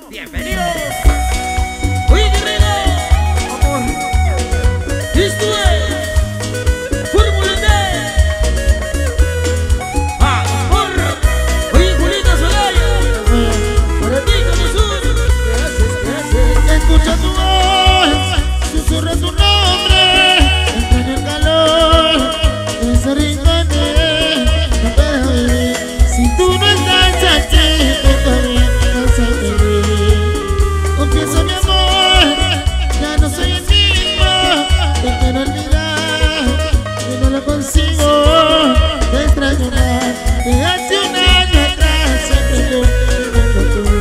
Bienvenidos. Oye, guerrero. Esto es Fórmula D. Amor. Oye, Julita Solaya. Para ti, Jesús. Gracias. Escucha tu voz, susurra tu nombre, extraño el calor de ese rincón. No puedo vivir si tú no estás aquí, todavía no soy feliz. Confieso mi amor, ya no soy el mismo. Te quiero olvidar, que no lo consigo. Te extraño más, que hace un año atrás siempre yo te tú.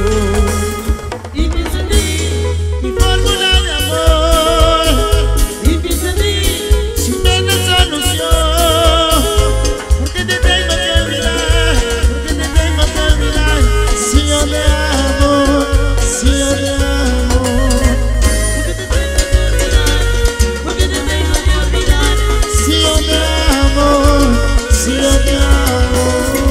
Y piensa en ti. Mi fórmula de amor, Y piensa en ti. si me la solución, porque te tengo que olvidar, porque te tengo que olvidar. Si yo te amo, si yo te amo, Porque te tengo que olvidar. Porque te tengo que olvidar. si yo te amo, si yo te amo.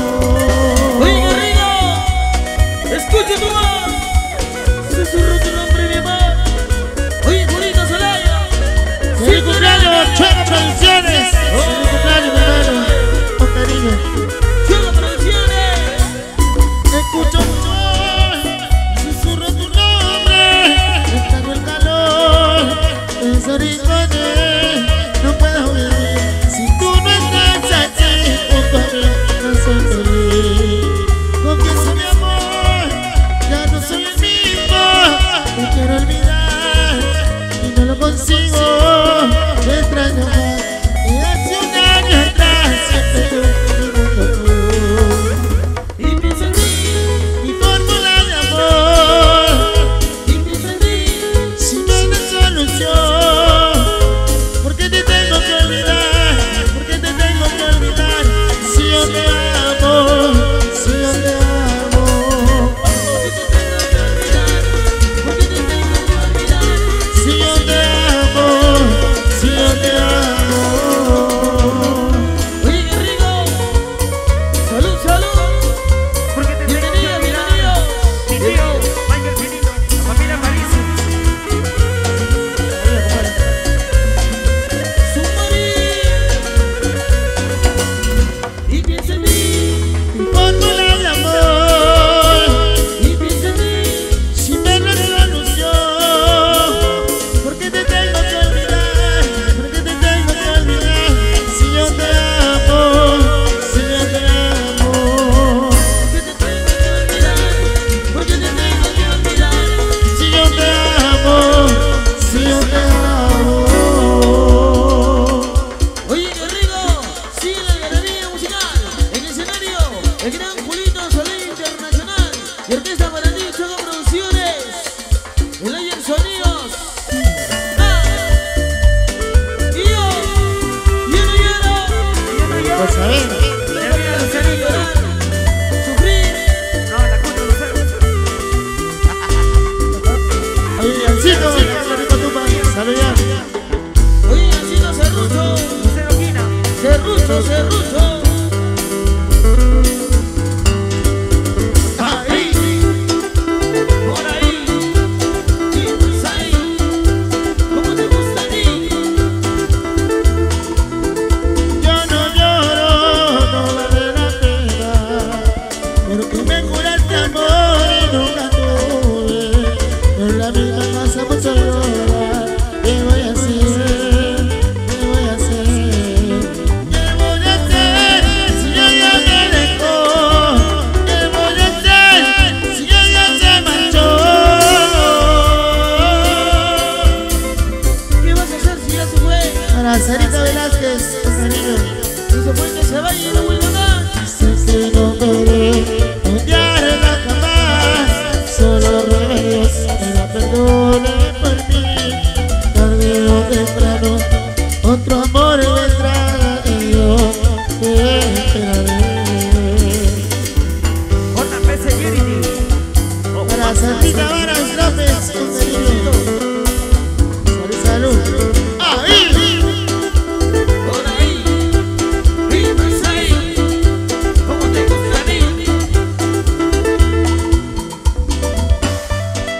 Oye, guerrero. Escucha tu voz. Susurro tu nombre, mi amor. Oye, Julita Solaya. Feliz cumpleaños, Chueca Producciones. Feliz cumpleaños, mi hermano, con cariño. Chueca Producciones. Escucho tu voz, susurro tu nombre, extraño el calor de esos rincones. No puedo vivir si tú no estás aquí junto a mí, no soy feliz. Confieso mi amor, ya no soy el mismo. Te quiero olvidar y no lo consigo. Te extraño más, que hace un año atrás siempre yo te tú. Y piensa en ti. Mi fórmula de amor, Y piensa en ti. si no hay una solución, porque te tengo que olvidar, porque te tengo que olvidar. Si yo te amo, si yo te amo, Porque te tengo que olvidar. Porque te tengo que olvidar. si yo te amo, si yo te amo. Oye, guerrero. Salud, salud. Porque te tengo que Bienvenido, olvidar. bienvenido. Mi tío, Michael Finito, familia París. Y piensa en mí. Mi fórmula de amor, Y piensa en mí. si me la solución, porque te tengo que olvidar, porque te tengo que olvidar. Si yo te amo, si yo te amo, Porque te tengo que olvidar. Porque te tengo que olvidar. si yo te amo, si yo te amo. Oye, guerrero, sigue la galería musical. En el escenario, el gran Julito Solaya Internacional y Orquesta para ti, Chueca Producciones. El Ayer Sonidos. Y yo no lloro. Pues a ver, Ya mira los Quiero llorar, sufrir. No, la cucha Lucero. ahí Alcito, Florito Tupa, salud ya. Oye, Alcino Cerrucho, Lucero Quina. Cerrucho, Cerrucho. Ahí, Por ahí, y pues ahí, como te gusta a ti. yo no lloro, no vale la pena, porque me curaste amor y nunca tuve. En la misma casa mucho llorar, ¿qué voy a hacer? ¿Qué voy a hacer? ¿Qué voy a hacer si ella me dejó? ¿Qué voy a hacer si ella se marchó? ¿Qué vas a hacer si ya se fue? Para Sarita Velázquez, cariño. Si se fue, que se vaya y no vuelva más. Sé que no podré odiarla jamás, solo ruego que la perdone por mí. Tarde o temprano, otro amor vendrá y yo te esperaré. JP Security. Para Santita Varas López, con cariño. Salud, salud. ¡Ahí! Por ahí, y pues ahí, como te gusta a ti.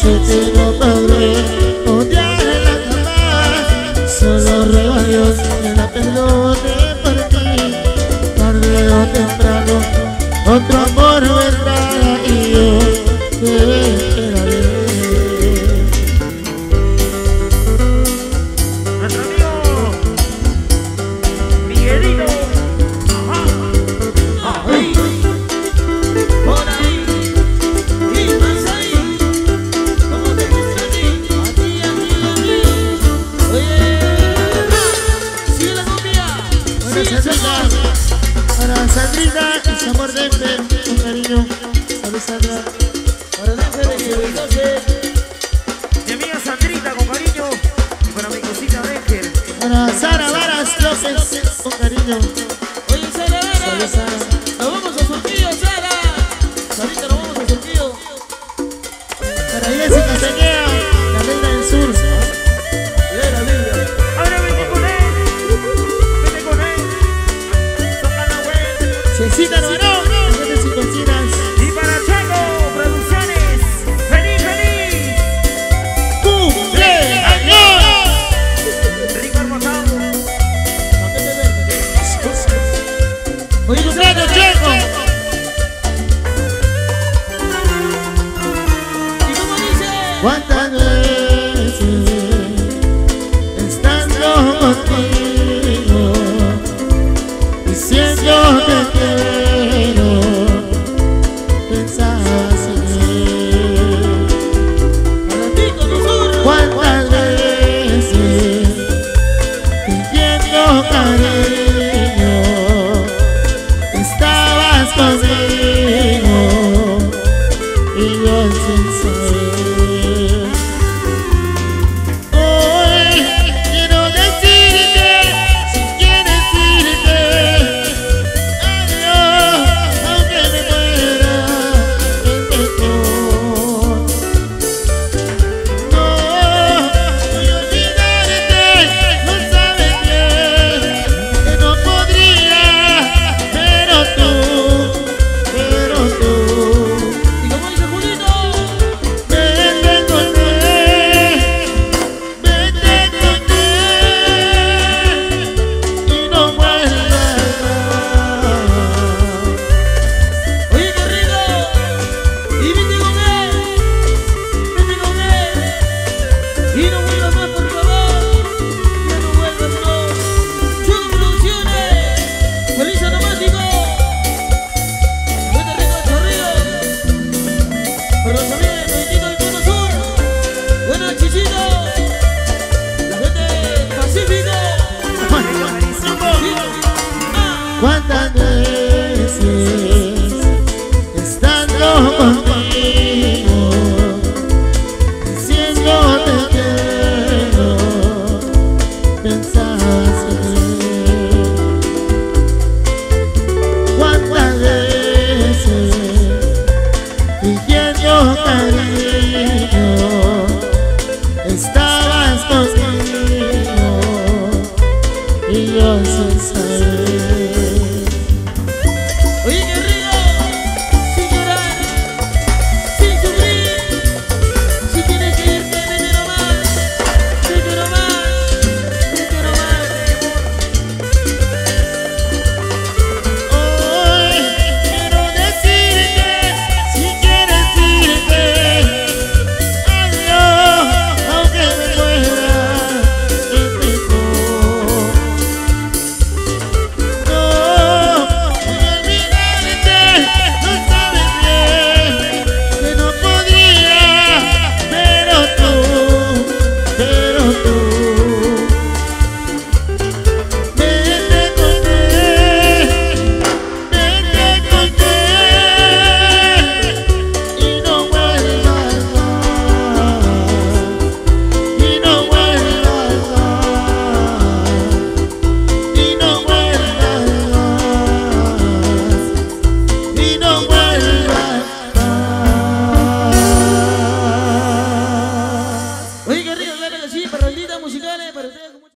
sé que no podré odiarla jamás. Solo ruego a Dios que la perdone por ti. Tarde o temprano otro amor vendrá y yo te esperaré. Nuestro amigo Miguelito. Ajá. Ahí, por ahí, y más ahí. ¿Cómo te gusta a ti? A ti, a mí, a mí. Oye, sigue la cumbia. Para Sigue Sandrita, para Sandrita y su amor de con cariño. Salud, Sandra. para Denver de que 12. Mi amiga Sandrita con cariño. Y para mi cosita Denger. Para Sara Varas López con cariño. Oye, Sara, Salud, Sara. nos vamos a Surquillo, Sara. Sarita, nos vamos a Surquillo. Para Jessica Señea, la reina del sur. Lee la Biblia. Ahora vete con él. Vete con él. Toca la web. Cecita Novarón, agentes y cocinas. Y para Checo Producciones. ¡Feliz, feliz! ¡Cumpleaños! Rico Hermosado. Oye, ¡Cumpleaños, Checo! ¿y cómo dice? ¿Cuántas veces estando contigo diciendo que